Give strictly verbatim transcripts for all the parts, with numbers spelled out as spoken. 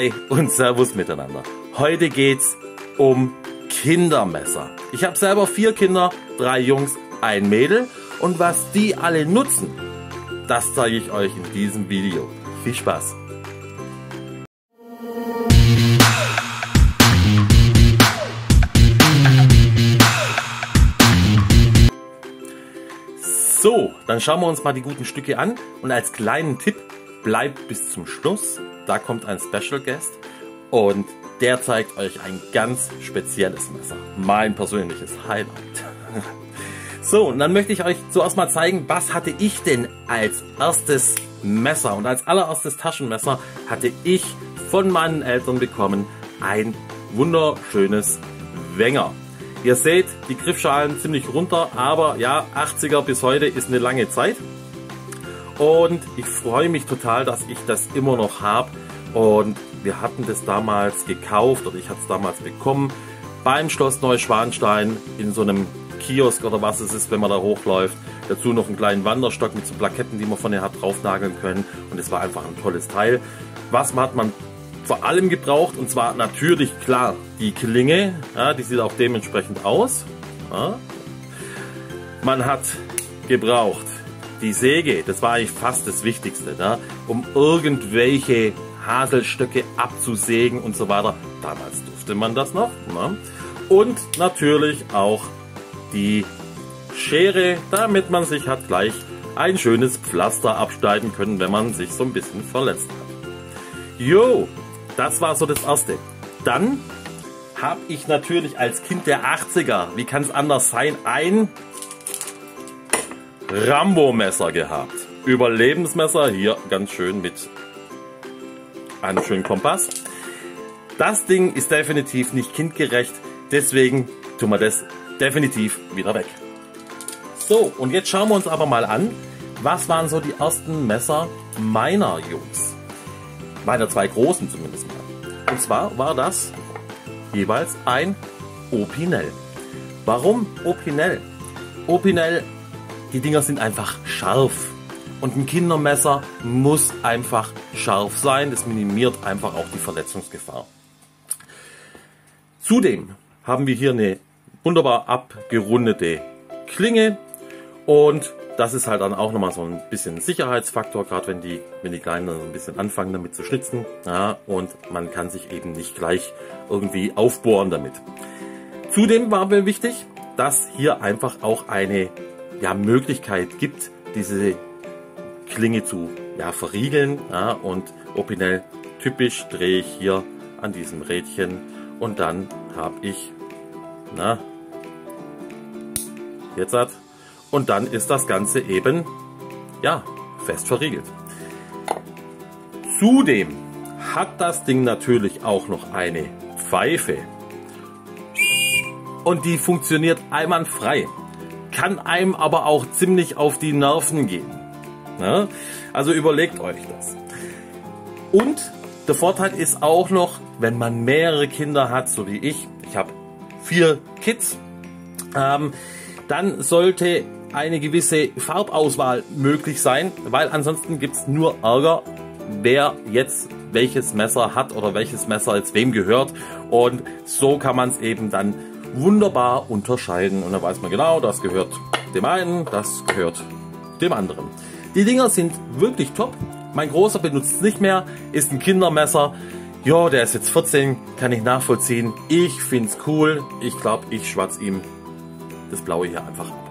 Hi und Servus miteinander. Heute geht's um Kindermesser. Ich habe selber vier Kinder, drei Jungs, ein Mädel, und was die alle nutzen, das zeige ich euch in diesem Video. Viel Spaß! So, dann schauen wir uns mal die guten Stücke an, und als kleinen Tipp, bleibt bis zum Schluss, da kommt ein Special Guest und der zeigt euch ein ganz spezielles Messer, mein persönliches Highlight. So, und dann möchte ich euch zuerst mal zeigen, was hatte ich denn als erstes Messer, und als allererstes Taschenmesser hatte ich von meinen Eltern bekommen ein wunderschönes Wenger. Ihr seht, die Griffschalen ziemlich runter, aber ja, achtziger bis heute ist eine lange Zeit. Und ich freue mich total, dass ich das immer noch habe. Und wir hatten das damals gekauft, oder ich hatte es damals bekommen, beim Schloss Neuschwanstein in so einem Kiosk oder was es ist, wenn man da hochläuft. Dazu noch einen kleinen Wanderstock mit so Plaketten, die man von der hat draufnageln können. Und es war einfach ein tolles Teil. Was hat man vor allem gebraucht? Und zwar natürlich, klar, die Klinge. Ja, die sieht auch dementsprechend aus. Ja. Man hat gebraucht die Säge, das war eigentlich fast das Wichtigste, ne? Um irgendwelche Haselstöcke abzusägen und so weiter. Damals durfte man das noch. Ne? Und natürlich auch die Schere, damit man sich hat gleich ein schönes Pflaster abschneiden können, wenn man sich so ein bisschen verletzt hat. Jo, das war so das Erste. Dann habe ich natürlich als Kind der achtziger, wie kann es anders sein, ein Rambo-Messer gehabt. Überlebensmesser, hier ganz schön mit einem schönen Kompass. Das Ding ist definitiv nicht kindgerecht, deswegen tun wir das definitiv wieder weg. So, und jetzt schauen wir uns aber mal an, was waren so die ersten Messer meiner Jungs. Meiner zwei großen zumindest mal. Und zwar war das jeweils ein Opinel. Warum Opinel? Opinel, die Dinger sind einfach scharf. Und ein Kindermesser muss einfach scharf sein. Das minimiert einfach auch die Verletzungsgefahr. Zudem haben wir hier eine wunderbar abgerundete Klinge. Und das ist halt dann auch nochmal so ein bisschen Sicherheitsfaktor, gerade wenn die, wenn die Kleinen so ein bisschen anfangen damit zu schnitzen. Ja, und man kann sich eben nicht gleich irgendwie aufbohren damit. Zudem war mir wichtig, dass hier einfach auch eine ja, Möglichkeit gibt, diese Klinge zu ja, verriegeln. Ja, und Opinel typisch drehe ich hier an diesem Rädchen und dann habe ich, na, jetzt hat, und dann ist das Ganze eben ja, fest verriegelt. Zudem hat das Ding natürlich auch noch eine Pfeife und die funktioniert einwandfrei. Kann einem aber auch ziemlich auf die Nerven gehen. Ja? Also überlegt euch das. Und der Vorteil ist auch noch, wenn man mehrere Kinder hat, so wie ich, ich habe vier Kids, ähm, dann sollte eine gewisse Farbauswahl möglich sein, weil ansonsten gibt es nur Ärger, wer jetzt welches Messer hat oder welches Messer jetzt wem gehört. Und so kann man es eben dann wunderbar unterscheiden, und dann weiß man genau, das gehört dem einen, das gehört dem anderen. Die Dinger sind wirklich top. Mein Großer benutzt es nicht mehr, ist ein Kindermesser. Ja, der ist jetzt vierzehn, kann ich nachvollziehen. Ich finde es cool. Ich glaube, ich schwatze ihm das Blaue hier einfach ab.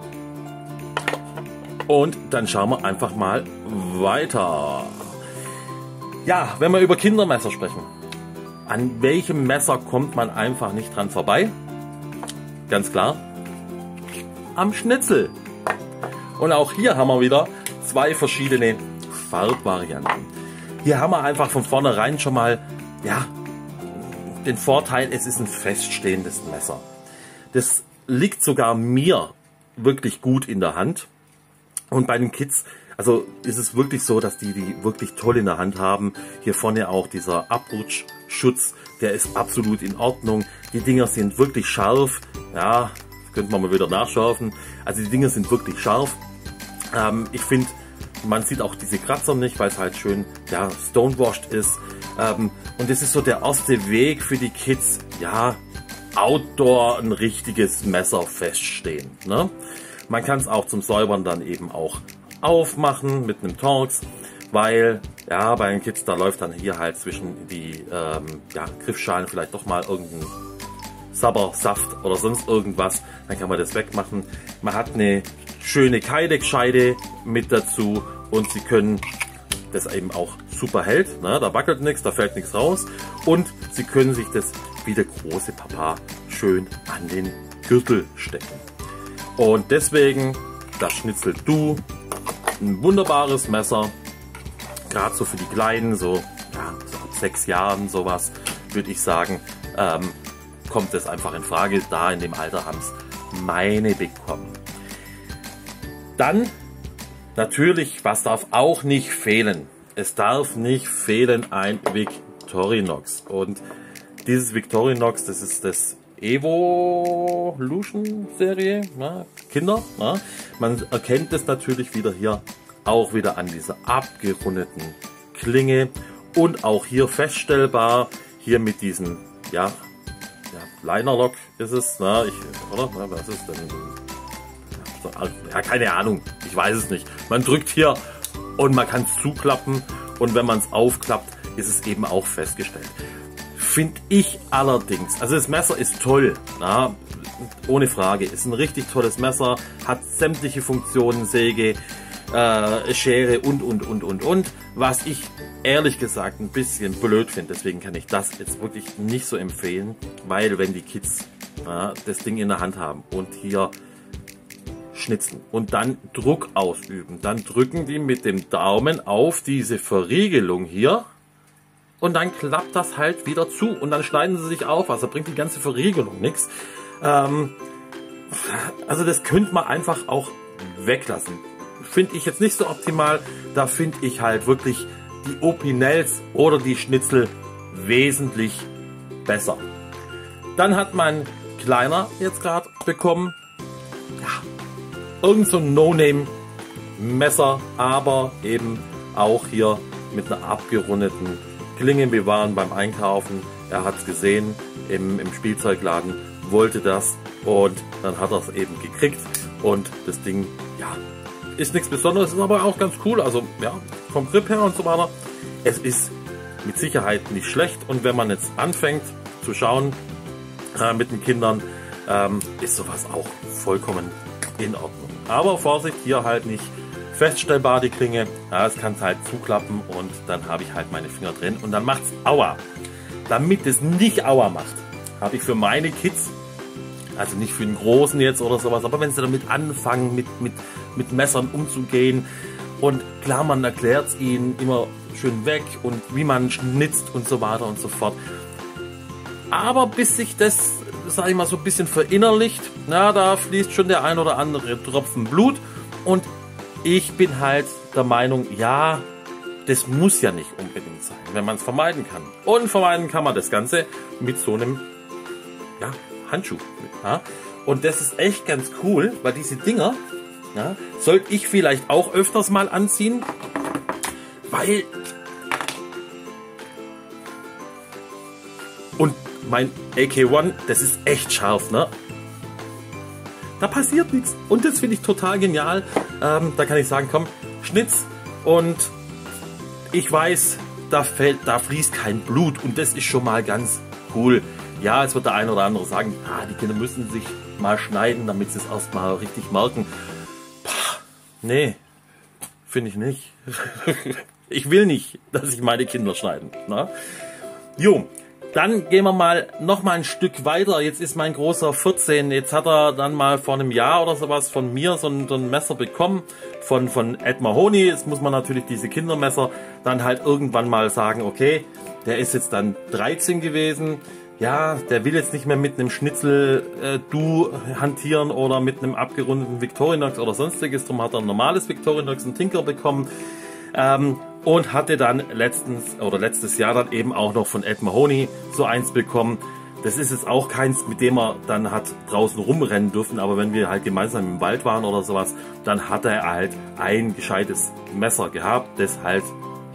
Und dann schauen wir einfach mal weiter. Ja, wenn wir über Kindermesser sprechen, an welchem Messer kommt man einfach nicht dran vorbei? Ganz klar, am Schnitzel. Und auch hier haben wir wieder zwei verschiedene Farbvarianten. Hier haben wir einfach von vornherein schon mal ja, den Vorteil, es ist ein feststehendes Messer. Das liegt sogar mir wirklich gut in der Hand. Und bei den Kids, also ist es wirklich so, dass die die wirklich toll in der Hand haben. Hier vorne auch dieser Abrutschschutz, der ist absolut in Ordnung. Die Dinger sind wirklich scharf. Ja, könnte man mal wieder nachschärfen. Also die Dinger sind wirklich scharf. Ähm, ich finde, man sieht auch diese Kratzer nicht, weil es halt schön ja, stonewashed ist. Ähm, und das ist so der erste Weg für die Kids, ja, Outdoor ein richtiges Messer feststehen. Ne? Man kann es auch zum Säubern dann eben auch aufmachen mit einem Torx, weil ja bei den Kids, da läuft dann hier halt zwischen die ähm, ja, Griffschalen vielleicht doch mal irgendein Sabber, Saft oder sonst irgendwas. Dann kann man das wegmachen. Man hat eine schöne Kydex-Scheide mit dazu und Sie können das eben auch super hält. Ne? Da wackelt nichts, da fällt nichts raus. Und Sie können sich das wie der große Papa schön an den Gürtel stecken. Und deswegen das Schnitzel Du, ein wunderbares Messer, gerade so für die Kleinen, so, ja, so ab sechs Jahren sowas, würde ich sagen, ähm, kommt es einfach in Frage. Da in dem Alter haben es meine bekommen. Dann natürlich, was darf auch nicht fehlen? Es darf nicht fehlen ein Victorinox. Und dieses Victorinox, das ist das Evolution Serie, na, Kinder. Na. Man erkennt es natürlich wieder hier, auch wieder an dieser abgerundeten Klinge und auch hier feststellbar, hier mit diesem, ja, ja Liner-Lock ist es, na, ich, oder? Na, was ist denn? Ja, keine Ahnung, ich weiß es nicht. Man drückt hier und man kann es zuklappen und wenn man es aufklappt, ist es eben auch festgestellt. Finde ich allerdings, also das Messer ist toll, na, ohne Frage, ist ein richtig tolles Messer, hat sämtliche Funktionen, Säge, äh, Schere und und und und und. Was ich ehrlich gesagt ein bisschen blöd finde, deswegen kann ich das jetzt wirklich nicht so empfehlen, weil wenn die Kids na, das Ding in der Hand haben und hier schnitzen und dann Druck ausüben, dann drücken die mit dem Daumen auf diese Verriegelung hier und dann klappt das halt wieder zu und dann schneiden sie sich auf, also bringt die ganze Verriegelung nichts. Ähm, also das könnte man einfach auch weglassen. Finde ich jetzt nicht so optimal, da finde ich halt wirklich die Opinels oder die Schnitzel wesentlich besser. Dann hat mein Kleiner jetzt gerade bekommen, ja, irgend so ein No-Name-Messer, aber eben auch hier mit einer abgerundeten Klinge. Wir waren beim Einkaufen, er hat es gesehen im, im Spielzeugladen, wollte das und dann hat er es eben gekriegt und das Ding, ja, ist nichts Besonderes, ist aber auch ganz cool, also ja, vom Grip her und so weiter. Es ist mit Sicherheit nicht schlecht und wenn man jetzt anfängt zu schauen äh, mit den Kindern, ähm, ist sowas auch vollkommen in Ordnung. Aber Vorsicht, hier halt nicht feststellbar die Klinge. Ja, es kann es halt zuklappen und dann habe ich halt meine Finger drin und dann macht es Aua. Damit es nicht Aua macht, habe ich für meine Kids, also nicht für den Großen jetzt oder sowas, aber wenn sie damit anfangen, mit, mit, mit Messern umzugehen und klar, man erklärt es ihnen immer schön weg und wie man schnitzt und so weiter und so fort. Aber bis sich das, sage ich mal, so ein bisschen verinnerlicht, na, da fließt schon der ein oder andere Tropfen Blut und ich bin halt der Meinung, ja, das muss ja nicht unbedingt sein, wenn man es vermeiden kann. Und vermeiden kann man das Ganze mit so einem, ja, Handschuh. Ja. Und das ist echt ganz cool, weil diese Dinger, ja, sollte ich vielleicht auch öfters mal anziehen, weil und mein A K eins, das ist echt scharf, ne? Da passiert nichts. Und das finde ich total genial. Ähm, da kann ich sagen, komm, Schnitz und ich weiß, da fällt, da fließt kein Blut und das ist schon mal ganz cool. Ja, es wird der eine oder andere sagen, ah, die Kinder müssen sich mal schneiden, damit sie es erstmal richtig merken. Pah, nee, finde ich nicht. Ich will nicht, dass sich meine Kinder schneiden. Ne? Jo, dann gehen wir mal noch mal ein Stück weiter. Jetzt ist mein Großer vierzehn. Jetzt hat er dann mal vor einem Jahr oder sowas von mir so ein, so ein Messer bekommen von, von Ed Mahoney. Jetzt muss man natürlich diese Kindermesser dann halt irgendwann mal sagen, okay, der ist jetzt dann dreizehn gewesen. Ja, der will jetzt nicht mehr mit einem Schnitzel äh, Du hantieren oder mit einem abgerundeten Victorinox oder sonstiges. Darum hat er ein normales Victorinox, ein Tinker bekommen. Ähm, und hatte dann letztens oder letztes Jahr dann eben auch noch von Ed Mahoney so eins bekommen. Das ist jetzt auch keins, mit dem er dann hat draußen rumrennen dürfen, aber wenn wir halt gemeinsam im Wald waren oder sowas, dann hat er halt ein gescheites Messer gehabt, das halt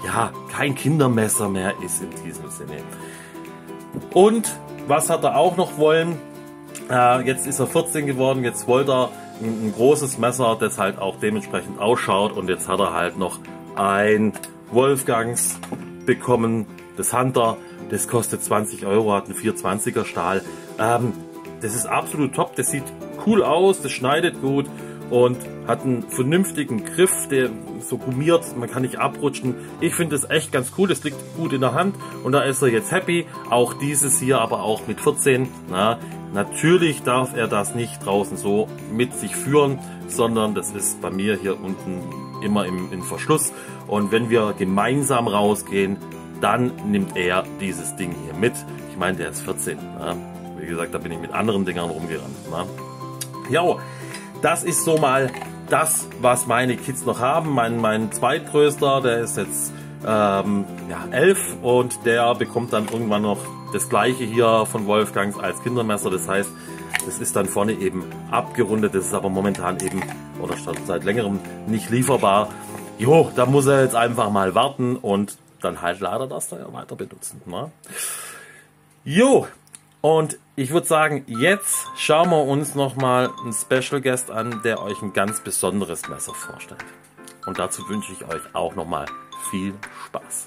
ja, kein Kindermesser mehr ist in diesem Sinne. Und was hat er auch noch wollen? Äh, jetzt ist er vierzehn geworden, jetzt wollte er ein, ein großes Messer, das halt auch dementsprechend ausschaut, und jetzt hat er halt noch ein Wolfgangs bekommen, das Hunter, das kostet zwanzig Euro, hat einen vierhundertzwanziger Stahl. Ähm, das ist absolut top, das sieht cool aus, das schneidet gut und hat einen vernünftigen Griff, der so gummiert, man kann nicht abrutschen. Ich finde das echt ganz cool, das liegt gut in der Hand und da ist er jetzt happy. Auch dieses hier, aber auch mit vierzehn. Na, natürlich darf er das nicht draußen so mit sich führen, sondern das ist bei mir hier unten immer im, im Verschluss. Und wenn wir gemeinsam rausgehen, dann nimmt er dieses Ding hier mit. Ich meine, der ist vierzehn. Na. Wie gesagt, da bin ich mit anderen Dingern rumgerannt. Na. Ja, das ist so mal das, was meine Kids noch haben. Mein, mein zweitgrößter, der ist jetzt ähm, ja, elf und der bekommt dann irgendwann noch das gleiche hier von Wolfgangs als Kindermesser. Das heißt, das ist dann vorne eben abgerundet. Das ist aber momentan eben oder seit längerem nicht lieferbar. Jo, da muss er jetzt einfach mal warten und dann halt leider das da ja weiter benutzen. Ne? Jo, und ich würde sagen, jetzt schauen wir uns nochmal einen Special Guest an, der euch ein ganz besonderes Messer vorstellt. Und dazu wünsche ich euch auch nochmal viel Spaß.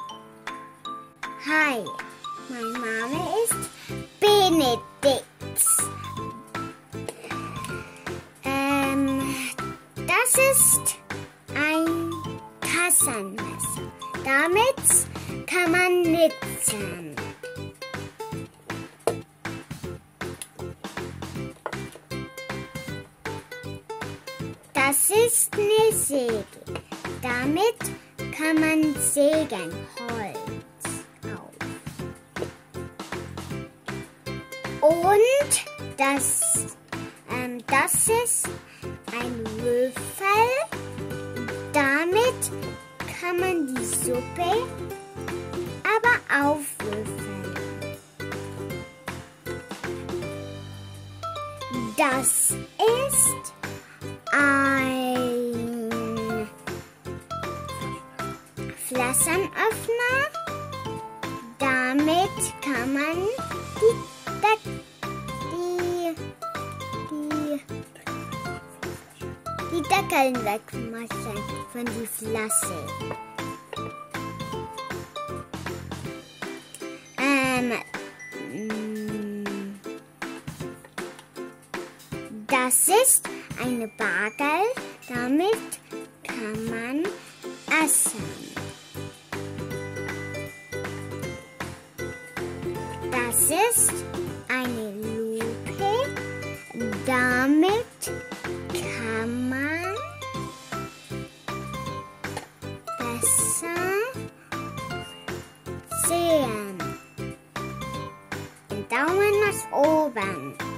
Hi, mein Name ist Benedikt. Ähm, das ist ein Taschenmesser. Damit kann man nitzen. Das ist eine Säge. Damit kann man sägen, Holz auf. Und das, ähm, das ist ein Würfel. Damit kann man die Suppe aber aufwürfeln. Das ist ein Flaschenöffner. Damit kann man die, die, die, die Deckeln wegmachen von die Flasche. Ähm, das ist eine Bagel, damit kann man essen. Das ist eine Lupe, damit kann man besser sehen. Den Daumen nach oben.